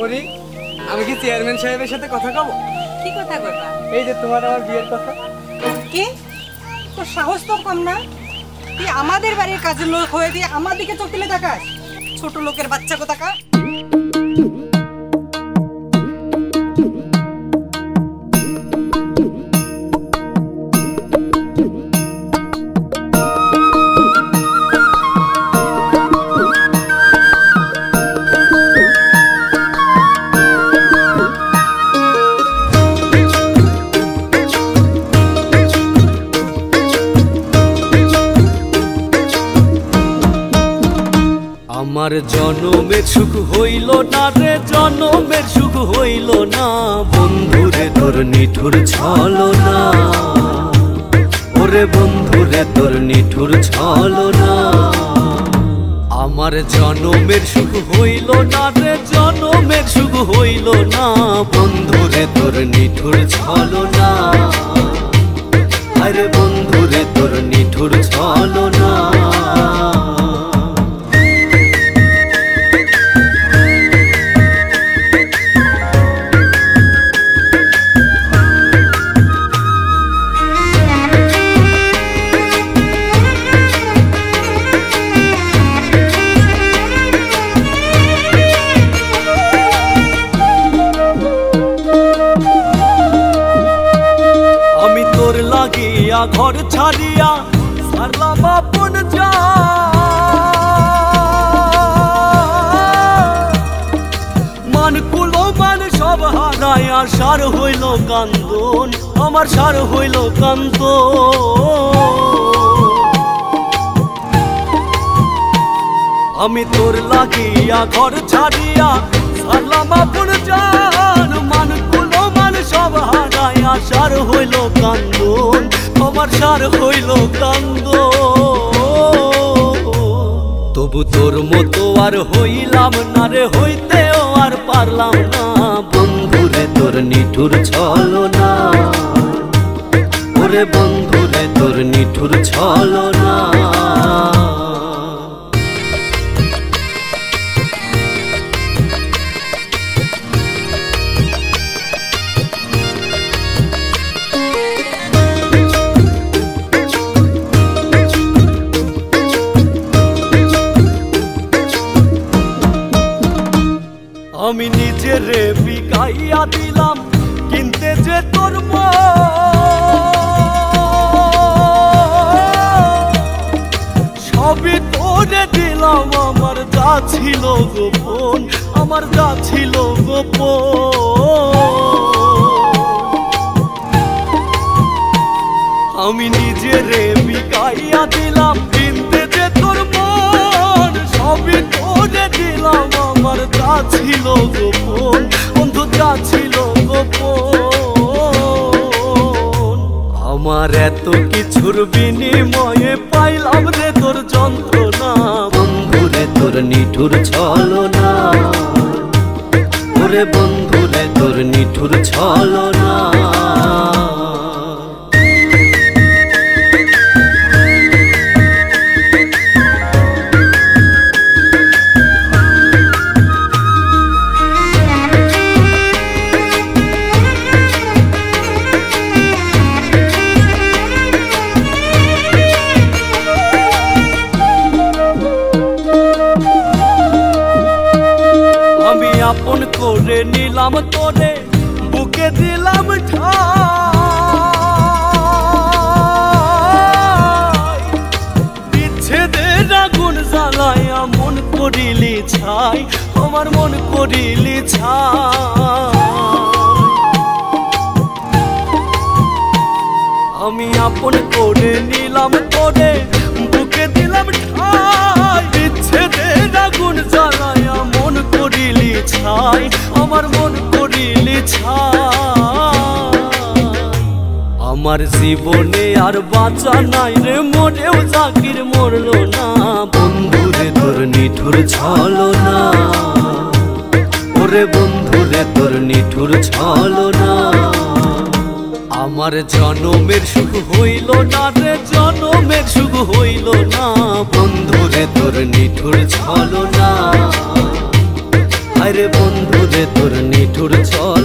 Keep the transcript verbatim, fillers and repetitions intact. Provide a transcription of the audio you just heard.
পরি আমি কি চেয়ারম্যান সাহেবের সাথে কথা কব? কি কথা কইবা? এই যে তোমার আমার বিয়ের কথা। কি তোর সাহস তো কম না? তুই আমাদের বাড়ির কাজের লোক হয়ে দিয়ে আমার দিকে চোখ তুলে তাকাস? ছোট লোকের বাচ্চা কোথাকা। আমার জনমের সুখ হইল না রে, জনমের সুখ হইল না, বন্ধুরে তোর নিঠুর ছলনা, ওরে বন্ধুরে তোর নিঠুর ছলনা। আমার জনমের সুখ হইল না রে, জনমের সুখ হইল না, বন্ধুরে তোর নিঠুর ছলনা, আরে বন্ধুরে তোর নিঠুর ছলনা। ঘর ছাড়িয়া সারলাম আপন যা, মান কুলো মান সব হারায়া সার হইল কান্দন, আমার সার হইল কান্দন। আমি তোর লাগিয়া ঘর ছাড়িয়া সারলাম আপন জান, মান কুলো মান সব হারায়া সার হইল কান্দন, আমার সার হইল কান্দন। তবু তোর মতো আর হইলাম না রে, হইতেও আর পারলাম না, বন্ধুরে তোর নিঠুর ছলনা, ওরে বন্ধুরে তোর নিঠুর ছলনা। আমি নিজেরে বিকাইয়া দিলাম কিনতে যে তোর মন, সবই তোরে দিলাম, আমার যা ছিল গোপন, আমার যা ছিল গোপন। আমি নিজেরে বিকাইয়া দিলাম কিনতে যে তোর মন, সবই তোরে দিলাম, আমার যা ছিল গোপন, বন্ধু যা ছিল গোপন। আমার এত কিছুর বিনিময়ে পাইলাম রে তোর যন্ত্রণা, বন্ধুরে তোর নিঠুর ছলনা, ওরে বন্ধুরে তোর নিঠুর ছলনা। আপন করে নিলাম তোরে, বুকে দিলাম ঠাই, বিচ্ছেদের আগুন জ্বালায়া মন করিলি ছাই, আমার মন করিলি ছাই। আমি আপন করে নিলাম তোরে, বুকে দিলাম ঠাই, বিচ্ছেদের আগুন জ্বালায়া মন করিলি ছাই, আমার মন করিলি ছাই। আমার জীবনে আর বাঁচা নাই রে, মরেও জাকির মরল না, বন্ধুরে তোর নিঠুর ছলনা, ওরে বন্ধুরে তোর নিঠুর ছলনা। আমার জনমের সুখ হইল না রে, জনমের সুখ হইল না, বন্ধুরে তোর নিঠুর ছলনা, আরে বন্ধুরে তোর নিঠুর ছল